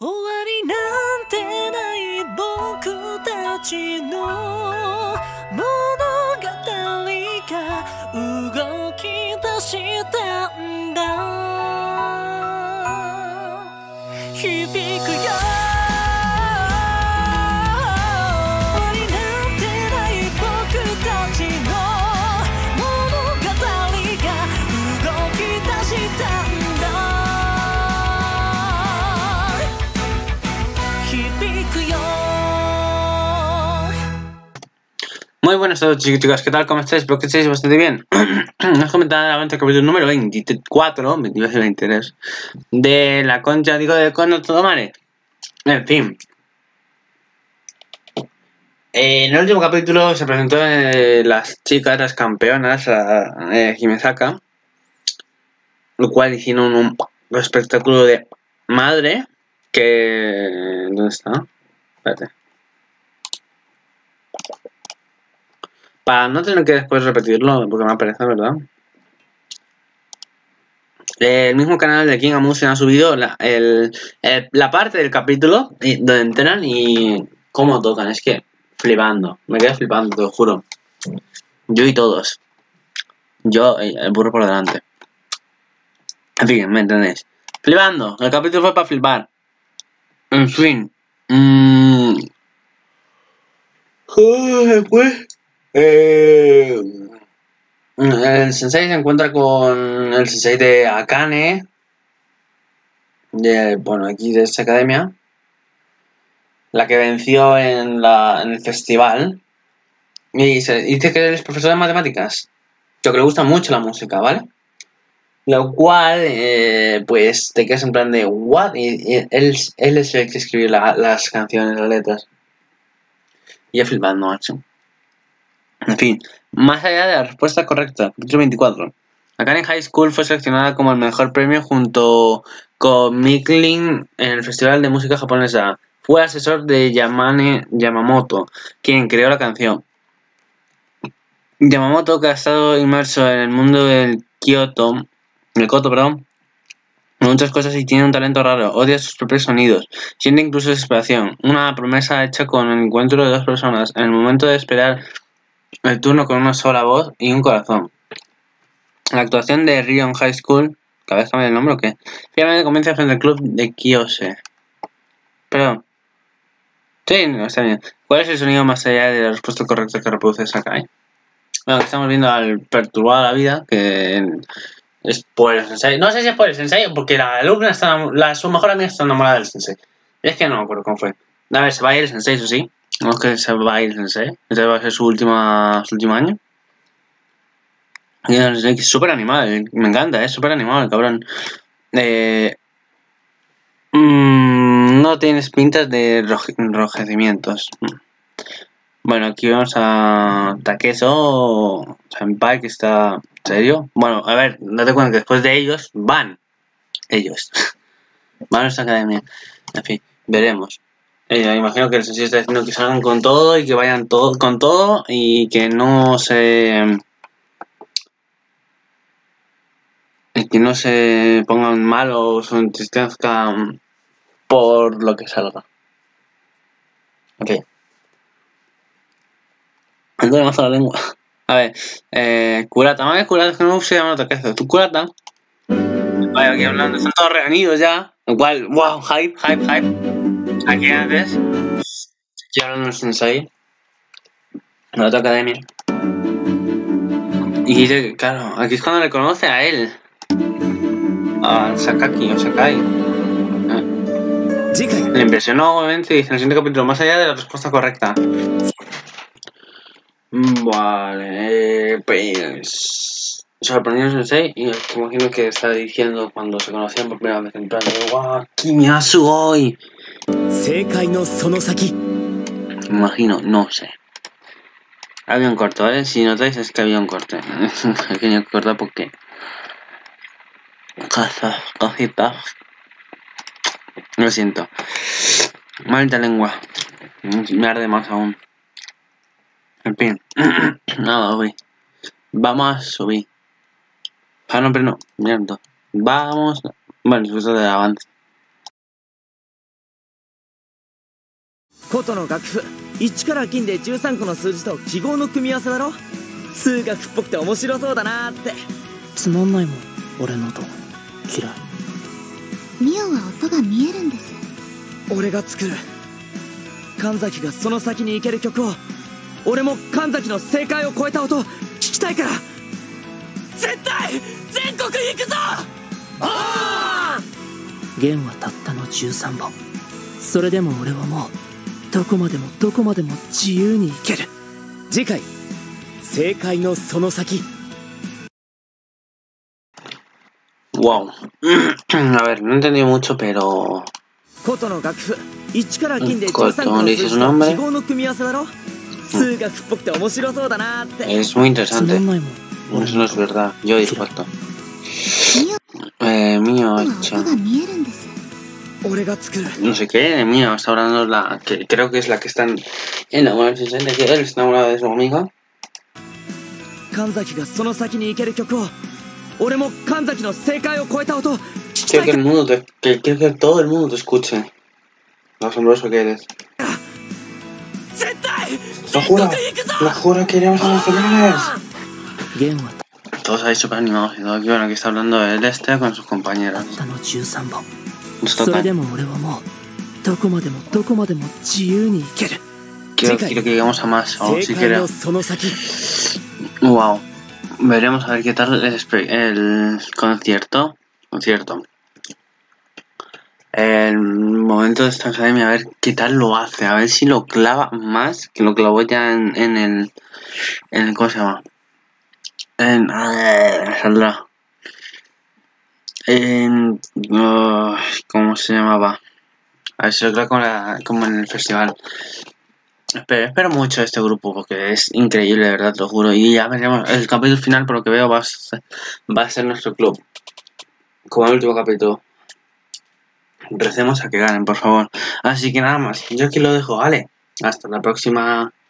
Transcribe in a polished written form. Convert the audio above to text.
終わりなんてない僕たちの物語が動き出したんだ。響くよ。終わりなんてない僕たちの物語が動き出したんだ。 Muy buenas a todos chicos y chicas, ¿qué tal? ¿Cómo estáis? Espero que estéis bastante bien. Nos comentan el capítulo número 24, 22 y 23 de la concha, digo, de Kono Todomare. En fin. En el último capítulo se presentó las chicas, las campeonas, Himezaka, lo cual hicieron un espectáculo de madre que... ¿Dónde está? Espérate. Para no tener que después repetirlo, porque me aparece, ¿verdad? El mismo canal de King Amusen ha subido la parte del capítulo donde entrenan y cómo tocan. Es que flipando, me quedo flipando, te lo juro. Yo y todos. Yo, el burro por delante. En fin, ¿me entendéis? Flipando, el capítulo fue para flipar. En fin. Después... el sensei se encuentra con el sensei de Akane, bueno, aquí de esta academia, la que venció en el festival, y dice que es profesor de matemáticas, lo que le gusta mucho la música, ¿vale? Lo cual, pues te quedas en plan de ¿what? Y él es el que escribe las canciones, las letras. Y yo flipando, macho. En fin, más allá de la respuesta correcta, capítulo 24. Akane High School fue seleccionada como el mejor premio junto con Miklin en el Festival de Música Japonesa. Fue asesor de Yamamoto, quien creó la canción. Yamamoto, que ha estado inmerso en el mundo del Koto, en muchas cosas y tiene un talento raro, odia sus propios sonidos, siente incluso desesperación. Una promesa hecha con el encuentro de dos personas en el momento de esperar el turno con una sola voz y un corazón. La actuación de Rion High School, ¿cada vez cambia el nombre o qué? Finalmente comienza frente al club de Kiyose. Perdón. Sí, no, está bien. ¿Cuál es el sonido más allá de la respuesta correcta que reproduce Sakai? Bueno, estamos viendo al perturbado de la vida, que es por el sensei. No sé si es por el sensei o porque la alumna está su mejor amiga está enamorada del sensei. Es que no me acuerdo cómo fue. A ver, se va a ir el sensei, eso sí. No es que se va a ir el sensei. Este va a ser su último año. Y el sensei es súper animado, me encanta, es súper animado el cabrón. No tienes pintas de enrojecimientos. Bueno, aquí vemos a Takeso Senpai, que está... ¿En serio? Bueno, a ver, date cuenta que después de ellos van ellos. Van a esta academia. En fin, veremos. Imagino que el sensei está diciendo que salgan con todo y que vayan con todo y que no se... que no se pongan malos o entristezcan por lo que salga. Ok. Entonces más a la lengua. A ver, Kurata. Vale, Kurata, que no se llama otra cosa. Tu Kurata. Vale, aquí hablando, están todos reunidos ya. Lo cual, wow, hype. Aquí antes. Aquí hablando del sensei. En la otra academia. Y dice, claro, aquí es cuando le conoce a él. A Sakaki o Sakai. Le impresionó, obviamente, y dice en el siguiente capítulo, más allá de la respuesta correcta. Vale, pues... sorprendió el sensei y imagino que está diciendo cuando se conocían por primera vez en plan de ¡guau! ¡Kimiasu hoy! Imagino, no sé. Había un corte, ¿vale? Si notáis es que había un corte. Pequeño corte porque... cositas. Lo siento. Maldita lengua. Me arde más aún. En fin. Nada, voy. Vamos a subir. Ah, no, pero no. Mierda. Vamos. Bueno, eso de avance. 琴の楽譜1から金で13個の数字と記号の組み合わせだろ。数学っぽくて面白そうだなーって。 つまんないもん俺の音嫌い。 ミオは音が見えるんです。 俺が作る。神崎がその先に行ける曲を、俺も神崎の正解を超えた音聞きたいから。絶対全国行くぞ。 弦はたったの13本。それでも俺はもうどこまでもどこまでも自由に行ける。 次回正解のその先。 Wow. A ver, no entendí mucho, pero... 琴の楽譜1から金で13個 Coto, の ¿le 数 dices 字 su と nombre? 記号の組み合わせだろ。数学っぽくて面白そうだなーって。 Es muy つま interesante. んないもん Eso no es verdad. Yo dispuesto. ミオ Mío は hecho. 音が見えるんです。 俺が作る。 No sé qué, de mío. Está hablando la... que creo que es la que está enamorada de 60, que él está enamorado de su amiga. 神崎がその先に行ける曲を、俺も神崎の正解を超えた音聞きた Quiero い que か el mundo te... quiero que todo el mundo te escuche. Lo asombroso que eres. ら。絶対 ¡Lo 全 juro! 国行くぞ。 ¡Lo juro que iremos a los finales! 弦は Todos ahí súper animados y todo. Aquí, bueno, aquí está hablando el este con sus た compañeras. ったの13本。 Nos それ toca. でも俺はもうどこまでもどこまでも自由に行ける。 Quiero que lleguemos a más. O 正 si 解 quiere. のその先。 Wow. Veremos a ver qué tal el concierto. El momento de esta academia, a ver qué tal lo hace. A ver si lo clava más que lo clavó ya en el ¿cómo se llama? Saldrá. ¿Cómo se llamaba? A ver si lo clava como en el festival. Espero mucho este grupo porque es increíble, de verdad, te lo juro. Y ya veremos. El capítulo final, por lo que veo, va a ser nuestro club. Como el último capítulo. Recemos a que ganen, por favor. Así que nada más. Yo aquí lo dejo, ¿vale? Hasta la próxima.